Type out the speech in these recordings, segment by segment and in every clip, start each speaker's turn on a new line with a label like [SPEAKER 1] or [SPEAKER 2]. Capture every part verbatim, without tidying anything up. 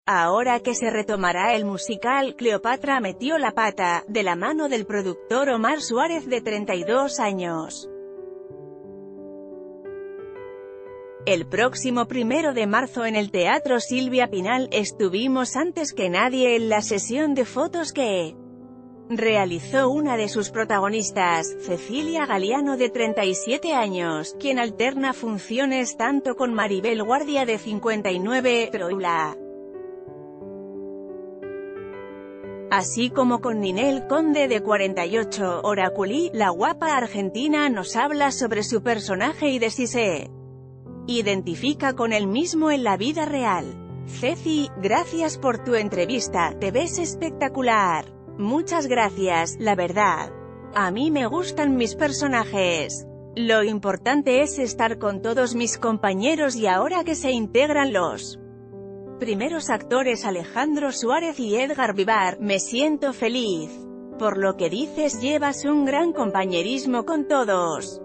[SPEAKER 1] Ahora que se retomará el musical, Cleopatra metió la pata, de la mano del productor Omar Suárez de treinta y dos años. El próximo primero de marzo en el Teatro Silvia Pinal, estuvimos antes que nadie en la sesión de fotos que realizó una de sus protagonistas, Cecilia Galiano de treinta y siete años, quien alterna funciones tanto con Maribel Guardia de cincuenta y nueve, Troula, así como con Ninel Conde de cuarenta y ocho. Oraculí, la guapa argentina, nos habla sobre su personaje y de si se identifica con él mismo en la vida real. Ceci, gracias por tu entrevista, te ves espectacular. Muchas gracias, la verdad. A mí me gustan mis personajes. Lo importante es estar con todos mis compañeros y ahora que se integran los primeros actores Alejandro Suárez y Edgar Vivar, me siento feliz. Por lo que dices, llevas un gran compañerismo con todos.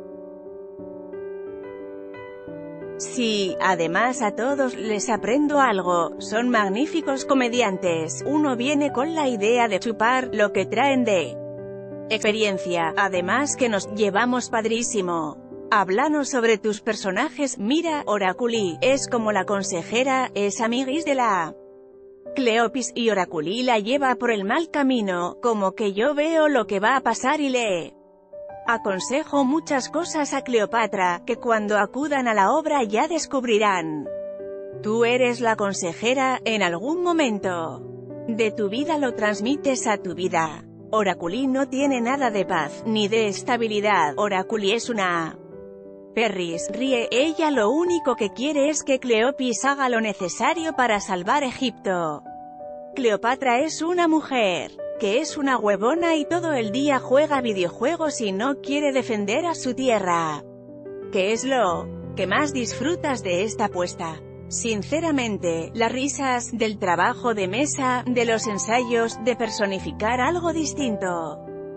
[SPEAKER 1] Sí, además a todos les aprendo algo, son magníficos comediantes, uno viene con la idea de chupar lo que traen de experiencia, además que nos llevamos padrísimo. Háblanos sobre tus personajes. Mira, Oraculí es como la consejera, es amiguis de la Cleopis, y Oraculí la lleva por el mal camino, como que yo veo lo que va a pasar y le aconsejo muchas cosas a Cleopatra, que cuando acudan a la obra ya descubrirán. Tú eres la consejera, en algún momento de tu vida lo transmites a tu vida. Oraculí no tiene nada de paz, ni de estabilidad. Oraculí es una perris, ríe, ella lo único que quiere es que Cleopis haga lo necesario para salvar Egipto. Cleopatra es una mujer que es una huevona y todo el día juega videojuegos y no quiere defender a su tierra. ¿Qué es lo que más disfrutas de esta apuesta? Sinceramente, las risas, del trabajo de mesa, de los ensayos, de personificar algo distinto.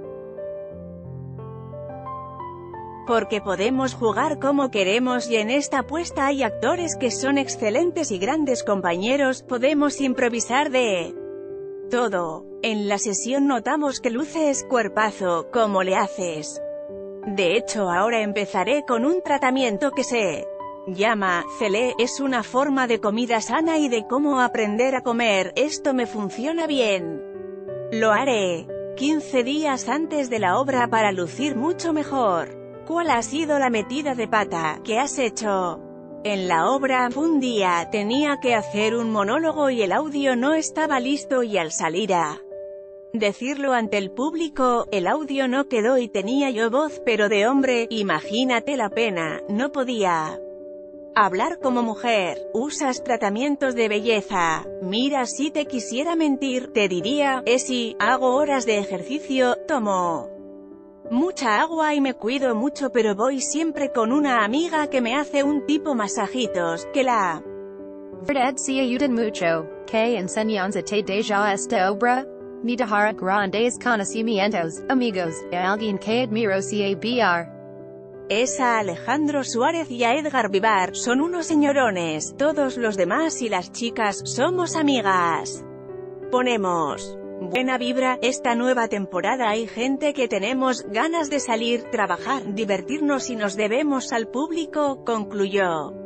[SPEAKER 1] Porque podemos jugar como queremos y en esta apuesta hay actores que son excelentes y grandes compañeros, podemos improvisar de todo. En la sesión notamos que luces cuerpazo, ¿cómo le haces? De hecho ahora empezaré con un tratamiento que se llama Celé, es una forma de comida sana y de cómo aprender a comer, esto me funciona bien. Lo haré quince días antes de la obra para lucir mucho mejor. ¿Cuál ha sido la metida de pata que has hecho en la obra? Un día tenía que hacer un monólogo y el audio no estaba listo y al salir a decirlo ante el público, el audio no quedó y tenía yo voz pero de hombre, imagínate la pena, no podía hablar como mujer. Usas tratamientos de belleza. Mira, si te quisiera mentir, te diría, eh sí, hago horas de ejercicio, tomo mucha agua y me cuido mucho pero voy siempre con una amiga que me hace un tipo masajitos, que la
[SPEAKER 2] verdad si ayudan mucho, que enseñanza te deja esta obra, mi dejará grandes conocimientos, amigos, de alguien que admiro sabr.
[SPEAKER 1] Es a Alejandro Suárez y a Edgar Vivar, son unos señorones, todos los demás y las chicas, somos amigas. Ponemos buena vibra, esta nueva temporada hay gente que tenemos ganas de salir, trabajar, divertirnos y nos debemos al público, concluyó.